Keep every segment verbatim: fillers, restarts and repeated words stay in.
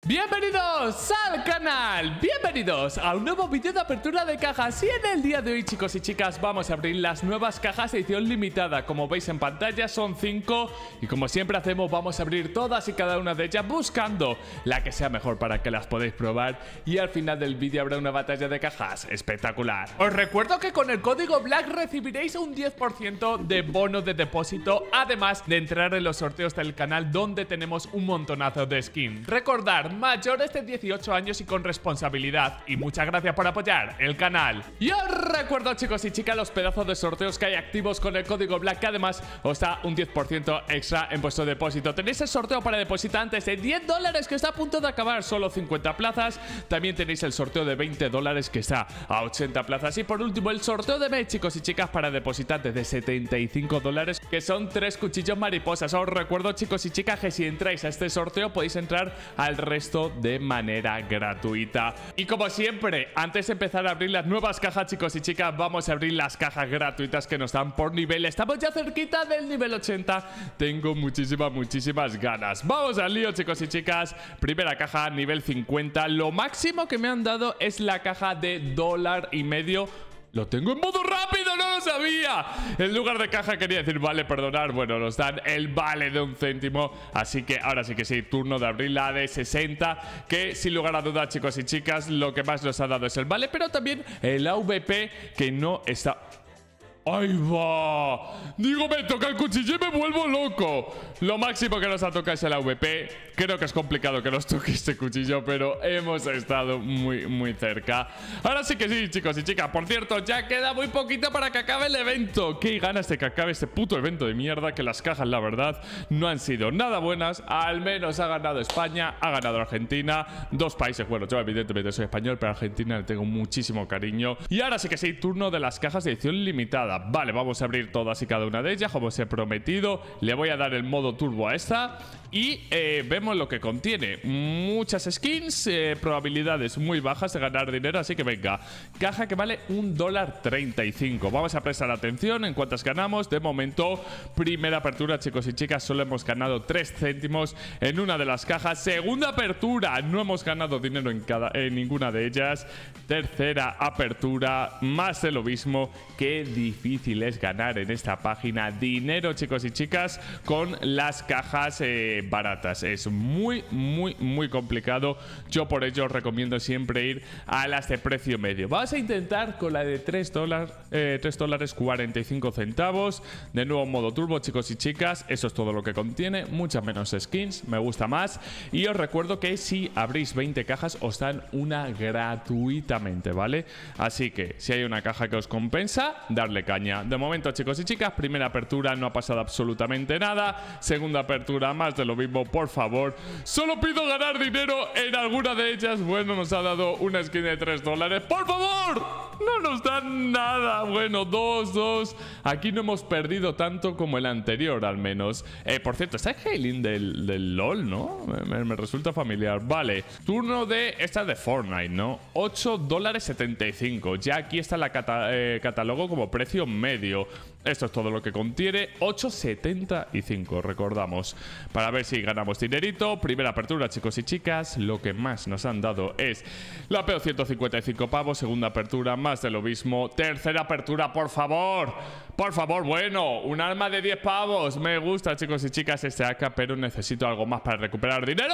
Bienvenidos al canal, bienvenidos a un nuevo vídeo de apertura de cajas. Y en el día de hoy, chicos y chicas, vamos a abrir las nuevas cajas de edición limitada. Como veis en pantalla son cinco y como siempre hacemos, vamos a abrir todas y cada una de ellas buscando la que sea mejor para que las podáis probar. Y al final del vídeo habrá una batalla de cajas espectacular. Os recuerdo que con el código Black recibiréis un diez por ciento de bono de depósito, además de entrar en los sorteos del canal donde tenemos un montonazo de skins. Recordar, mayores de dieciocho años y con responsabilidad. Y muchas gracias por apoyar el canal. Y os recuerdo, chicos y chicas, los pedazos de sorteos que hay activos con el código Black, que además os da un diez por ciento extra en vuestro depósito. Tenéis el sorteo para depositantes de diez dólares que está a punto de acabar, solo cincuenta plazas. También tenéis el sorteo de veinte dólares que está a ochenta plazas. Y por último el sorteo de mes, chicos y chicas, para depositantes de setenta y cinco dólares, que son tres cuchillos mariposas. Os recuerdo, chicos y chicas, que si entráis a este sorteo podéis entrar al resto de manera gratuita. Y como siempre, antes de empezar a abrir las nuevas cajas, chicos y chicas, vamos a abrir las cajas gratuitas que nos dan por nivel. Estamos ya cerquita del nivel ochenta. Tengo muchísimas, muchísimas ganas. Vamos al lío, chicos y chicas. Primera caja, nivel cincuenta. Lo máximo que me han dado es la caja de dólar y medio. Lo tengo en modo rápido, no lo sabía. En lugar de caja quería decir vale, perdonar. Bueno, nos dan el vale de un céntimo. Así que ahora sí que sí, turno de abrir la de sesenta, que sin lugar a dudas, chicos y chicas, lo que más nos ha dado es el vale, pero también el A V P, que no está... ¡Ahí va! Digo, me toca el cuchillo y me vuelvo loco. Lo máximo que nos ha tocado es el A V P. Creo que es complicado que nos toque este cuchillo, pero hemos estado muy, muy cerca. Ahora sí que sí, chicos y chicas. Por cierto, ya queda muy poquito para que acabe el evento. Qué ganas de que acabe este puto evento de mierda, que las cajas, la verdad, no han sido nada buenas. Al menos ha ganado España, ha ganado Argentina. Dos países, bueno, yo evidentemente soy español, pero a Argentina le tengo muchísimo cariño. Y ahora sí que sí, turno de las cajas de edición limitada. Vale, vamos a abrir todas y cada una de ellas, como os he prometido. Le voy a dar el modo turbo a esta y eh, vemos lo que contiene. Muchas skins, eh, probabilidades muy bajas de ganar dinero, así que venga. Caja que vale un dólar treinta y cinco. Vamos a prestar atención en cuántas ganamos. De momento, primera apertura, chicos y chicas, solo hemos ganado tres céntimos en una de las cajas. Segunda apertura, no hemos ganado dinero en, cada, en ninguna de ellas. Tercera apertura, más de lo mismo. Qué difícil es ganar en esta página dinero, chicos y chicas, con las cajas eh, baratas. Es muy, muy, muy complicado. Yo por ello os recomiendo siempre ir a las de precio medio. Vamos a intentar con la de tres dólares, eh, tres dólares cuarenta y cinco centavos. De nuevo modo turbo, chicos y chicas. Eso es todo lo que contiene. Muchas menos skins. Me gusta más. Y os recuerdo que si abrís veinte cajas os dan una gratuitamente, ¿vale? Así que si hay una caja que os compensa, darle caña. De momento, chicos y chicas, primera apertura no ha pasado absolutamente nada. Segunda apertura, más de lo mismo, por favor. Solo pido ganar dinero en alguna de ellas. Bueno, nos ha dado una skin de tres dólares. ¡Por favor! No nos dan nada. Bueno, dos, dos. Aquí no hemos perdido tanto como el anterior, al menos. Eh, por cierto, está Hailing del, del LOL, ¿no? Me, me resulta familiar. Vale. Turno de... Esta de Fortnite, ¿no? ocho dólares setenta y cinco. Ya aquí está la cata, eh, catálogo como precio medio. Esto es todo lo que contiene. ocho setenta y cinco, recordamos. Para ver si ganamos dinerito. Primera apertura, chicos y chicas. Lo que más nos han dado es la P O ciento cincuenta y cinco pavos. Segunda apertura, más de lo mismo. Tercera apertura, por favor. Por favor, bueno, un arma de diez pavos. Me gusta, chicos y chicas, este A K, pero necesito algo más para recuperar dinero.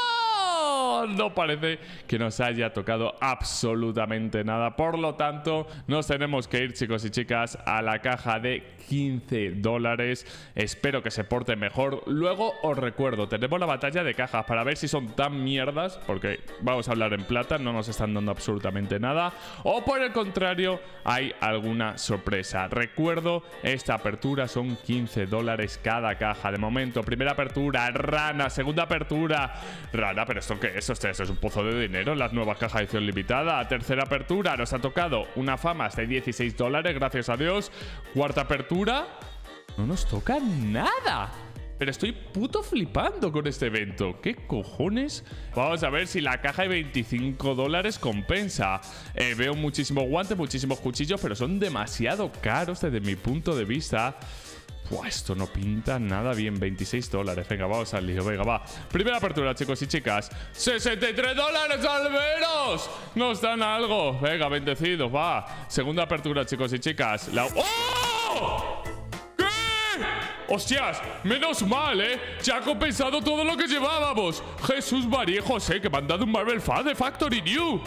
No parece que nos haya tocado absolutamente nada. Por lo tanto, nos tenemos que ir, chicos y chicas, a la caja de quince dólares. Espero que se porte mejor. Luego os recuerdo, tenemos la batalla de cajas para ver si son tan mierdas, porque vamos a hablar en plata, no nos están dando absolutamente nada, o por el contrario hay alguna sorpresa. Recuerdo, esta apertura son quince dólares cada caja. De momento, primera apertura, rana. Segunda apertura, rana. ¿Pero esto qué es? Esto es un pozo de dinero en las nuevas cajas de edición limitada. Tercera apertura, nos ha tocado una fama de dieciséis dólares, gracias a Dios. Cuarta apertura, no nos toca nada. Pero estoy puto flipando con este evento. ¿Qué cojones? Vamos a ver si la caja de veinticinco dólares compensa. Eh, veo muchísimos guantes, muchísimos cuchillos, pero son demasiado caros desde mi punto de vista. Buah, esto no pinta nada bien. veintiséis dólares. Venga, vamos al lío. Venga, va. Primera apertura, chicos y chicas. sesenta y tres dólares al menos. Nos dan algo. Venga, bendecidos, va. Segunda apertura, chicos y chicas. La... ¡Oh! ¿Qué? ¡Hostias! Menos mal, ¿eh? Ya ha compensado todo lo que llevábamos. Jesús María José, que me han dado un Marvel Fan de Factory New.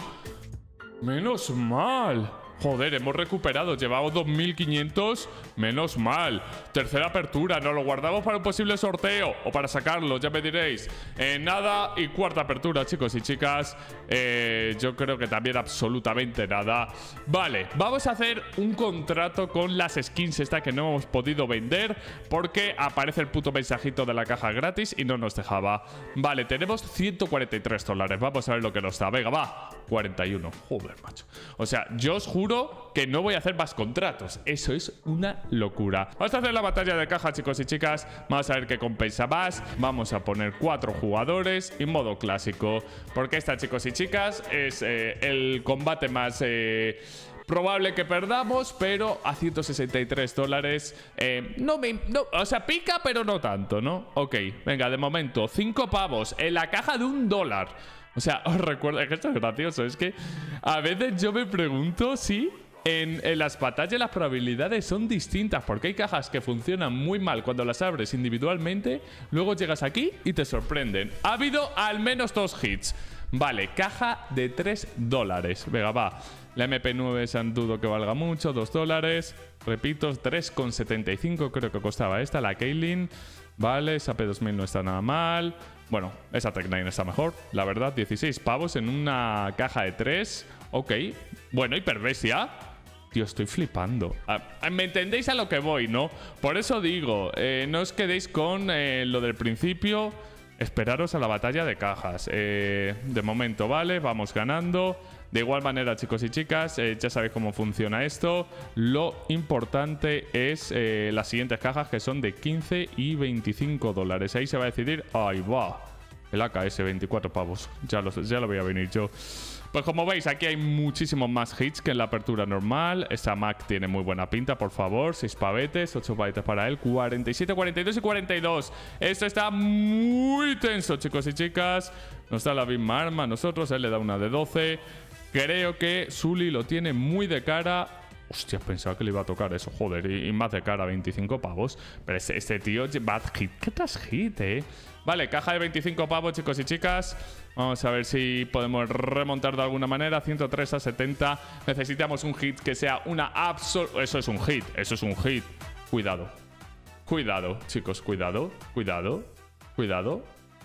Menos mal. Joder, hemos recuperado. Llevamos dos mil quinientos. Menos mal. Tercera apertura. Nos lo guardamos para un posible sorteo. O para sacarlo, ya me diréis. Eh, nada. Y cuarta apertura, chicos y chicas. Eh, yo creo que también absolutamente nada. Vale, vamos a hacer un contrato con las skins esta que no hemos podido vender. Porque aparece el puto mensajito de la caja gratis y no nos dejaba. Vale, tenemos ciento cuarenta y tres dólares. Vamos a ver lo que nos da. Venga, va. cuarenta y uno. Joder, macho. O sea, yo os juro que no voy a hacer más contratos. Eso es una locura. Vamos a hacer la batalla de caja, chicos y chicas. Vamos a ver qué compensa más. Vamos a poner cuatro jugadores y modo clásico. Porque esta, chicos y chicas, es eh, el combate más... Eh, probable que perdamos, pero a ciento sesenta y tres dólares eh, no me... No, o sea, pica, pero no tanto, ¿no? Ok, venga, de momento, cinco pavos en la caja de un dólar. O sea, os recuerdo, es que esto es gracioso, es que a veces yo me pregunto si en, en las batallas las probabilidades son distintas, porque hay cajas que funcionan muy mal cuando las abres individualmente, luego llegas aquí y te sorprenden. Ha habido al menos dos hits. Vale, caja de tres dólares. Venga, va. La M P nueve San dudo que valga mucho, dos dólares. Repito, tres con setenta y cinco creo que costaba esta, la Kaylin. Vale, esa P dos mil no está nada mal. Bueno, esa Tech nueve está mejor, la verdad. dieciséis pavos en una caja de tres. Ok. Bueno, hiperbestia. Tío, estoy flipando. Ah, ¿me entendéis a lo que voy, no? Por eso digo, eh, no os quedéis con eh, lo del principio. Esperaros a la batalla de cajas. Eh, de momento, vale, vamos ganando. De igual manera, chicos y chicas, eh, ya sabéis cómo funciona esto. Lo importante es eh, las siguientes cajas, que son de quince y veinticinco dólares. Ahí se va a decidir. Ahí va. El A K S, veinticuatro pavos. Ya lo, ya lo voy a venir yo. Pues como veis, aquí hay muchísimos más hits que en la apertura normal. Esta Mac tiene muy buena pinta, por favor. seis pavetes, ocho pavetes para él. cuarenta y siete, cuarenta y dos y cuarenta y dos. Esto está muy tenso, chicos y chicas. Nos da la misma arma a nosotros. Él le da una de doce. Creo que Sully lo tiene muy de cara. Hostia, pensaba que le iba a tocar eso, joder. Y, y más de cara, veinticinco pavos. Pero este, este tío, bad hit. ¿Qué tras hit, eh? Vale, caja de veinticinco pavos, chicos y chicas. Vamos a ver si podemos remontar de alguna manera. ciento tres a setenta. Necesitamos un hit que sea una absol... Eso es un hit, eso es un hit. Cuidado. Cuidado, chicos, cuidado. Cuidado. Cuidado.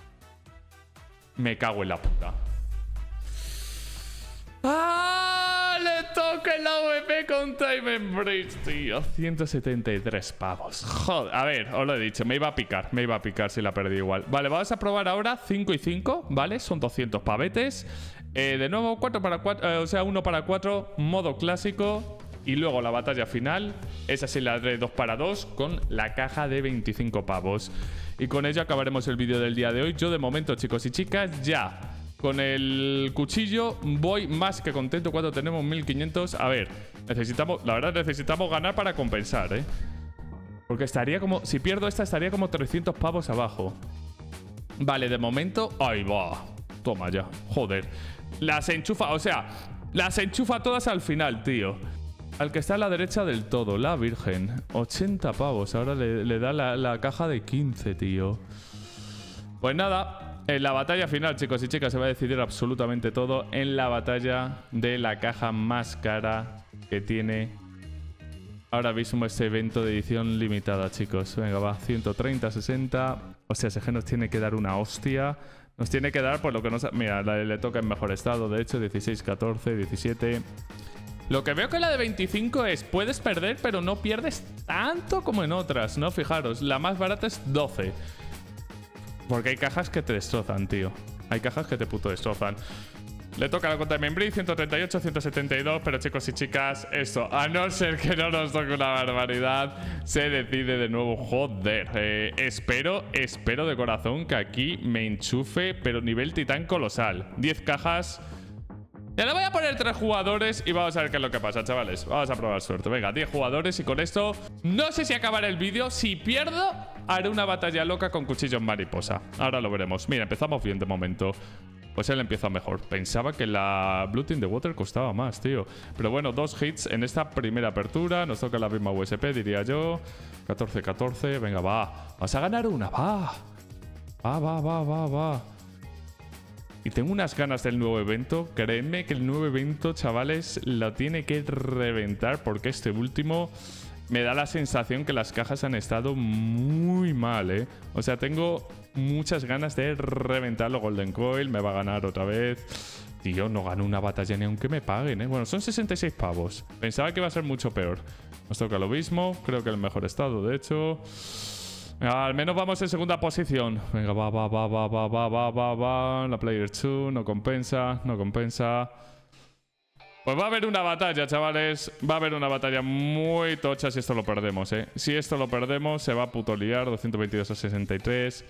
Me cago en la puta. ¡Ah! Le toca el A V P con Time and Bridge, tío. ciento setenta y tres pavos. Joder, a ver, os lo he dicho. Me iba a picar, me iba a picar si la perdí igual. Vale, vamos a probar ahora cinco y cinco, ¿vale? Son doscientos pavetes. Eh, de nuevo, cuatro para cuatro, eh, o sea, uno para cuatro, modo clásico. Y luego la batalla final. Esa sí la de dos para dos con la caja de veinticinco pavos. Y con ello acabaremos el vídeo del día de hoy. Yo de momento, chicos y chicas, ya... Con el cuchillo voy más que contento cuando tenemos mil quinientos. A ver, necesitamos, la verdad necesitamos ganar para compensar, ¿eh? Porque estaría como, si pierdo esta estaría como trescientos pavos abajo. Vale, de momento, ahí va. Toma ya, joder. Las enchufa, o sea, las enchufa todas al final, tío. Al que está a la derecha del todo, la Virgen. ochenta pavos, ahora le, le da la, la caja de quince, tío. Pues nada. En la batalla final, chicos y chicas, se va a decidir absolutamente todo en la batalla de la caja más cara que tiene ahora mismo este evento de edición limitada, chicos. Venga, va, ciento treinta, sesenta. O sea, ese G nos tiene que dar una hostia. Nos tiene que dar por lo que nos... Mira, la, le toca en mejor estado, de hecho, dieciséis, catorce, diecisiete... Lo que veo que la de veinticinco es, puedes perder, pero no pierdes tanto como en otras, ¿no? Fijaros, la más barata es doce. Porque hay cajas que te destrozan, tío. Hay cajas que te puto destrozan. Le toca la cuenta de Membri, ciento treinta y ocho, ciento setenta y dos. Pero chicos y chicas, esto, a no ser que no nos toque una barbaridad, se decide de nuevo. Joder, eh, espero, espero de corazón que aquí me enchufe, pero nivel titán colosal. diez cajas. Ya le voy a poner tres jugadores y vamos a ver qué es lo que pasa, chavales. Vamos a probar suerte. Venga, diez jugadores y con esto no sé si acabará el vídeo. Si pierdo, haré una batalla loca con cuchillos mariposa. Ahora lo veremos. Mira, empezamos bien de momento. Pues él empieza mejor. Pensaba que la Blood in the Water costaba más, tío. Pero bueno, dos hits en esta primera apertura. Nos toca la misma U S P, diría yo. catorce catorce. Venga, va. Vas a ganar una, va. Va, va, va, va, va. Y tengo unas ganas del nuevo evento. Créeme que el nuevo evento, chavales, lo tiene que reventar. Porque este último me da la sensación que las cajas han estado muy mal, ¿eh? O sea, tengo muchas ganas de reventarlo. Golden Coil me va a ganar otra vez. Tío, no gano una batalla ni aunque me paguen, ¿eh? Bueno, son sesenta y seis pavos. Pensaba que iba a ser mucho peor. Nos toca lo mismo. Creo que el mejor estado, de hecho. Al menos vamos en segunda posición. Venga, va, va, va, va, va, va, va, va, va. La Player dos no compensa, no compensa. Pues va a haber una batalla, chavales. Va a haber una batalla muy tocha si esto lo perdemos, ¿eh? Si esto lo perdemos, se va a puto liar. doscientos veintidós a sesenta y tres.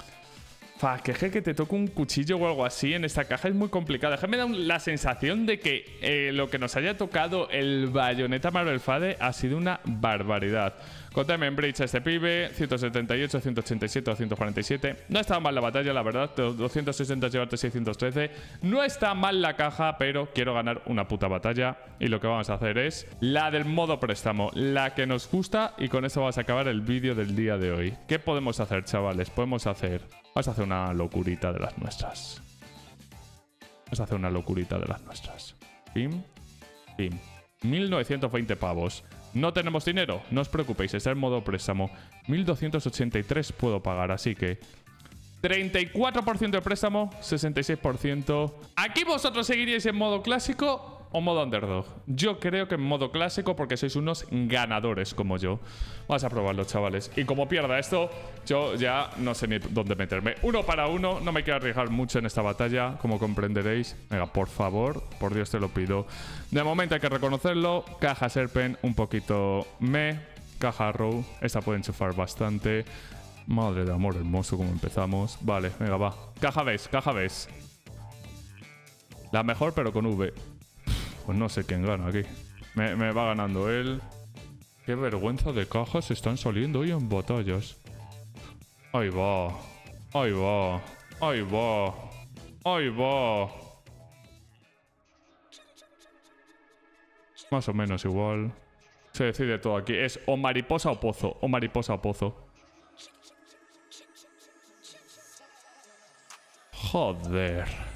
Fa, que que te toque un cuchillo o algo así en esta caja es muy complicado. Es que me da la sensación de que eh, lo que nos haya tocado el Bayonetta Marvel Fade ha sido una barbaridad. Contame en Breach a este pibe. ciento setenta y ocho, ciento ochenta y siete o ciento cuarenta y siete. No está mal la batalla, la verdad. doscientos sesenta llevarte seiscientos trece. No está mal la caja, pero quiero ganar una puta batalla. Y lo que vamos a hacer es la del modo préstamo. La que nos gusta. Y con eso vamos a acabar el vídeo del día de hoy. ¿Qué podemos hacer, chavales? Podemos hacer... Vamos a hacer una locurita de las nuestras. Vamos a hacer una locurita de las nuestras. Pim, pim. mil novecientos veinte pavos. No tenemos dinero, no os preocupéis, está en modo préstamo. mil doscientos ochenta y tres puedo pagar, así que... treinta y cuatro por ciento de préstamo, sesenta y seis por ciento. ¿Aquí vosotros seguiríais en modo clásico o modo underdog? Yo creo que en modo clásico porque sois unos ganadores como yo. Vamos a probarlo, chavales. Y como pierda esto, yo ya no sé ni dónde meterme. Uno para uno, no me quiero arriesgar mucho en esta batalla, como comprenderéis. Venga, por favor, por Dios te lo pido. De momento hay que reconocerlo. Caja Serpent, un poquito me. Caja Row, esta puede enchufar bastante. Madre de amor hermoso, como empezamos. Vale, venga, va. Caja Base, caja Base. La mejor, pero con V. Pues no sé quién gana aquí. Me, me va ganando él. Qué vergüenza de cajas están saliendo hoy en batallas. Ahí va. Ahí va. Ahí va. Ahí va. Más o menos igual. Se decide todo aquí. Es o mariposa o pozo. O mariposa o pozo. Joder.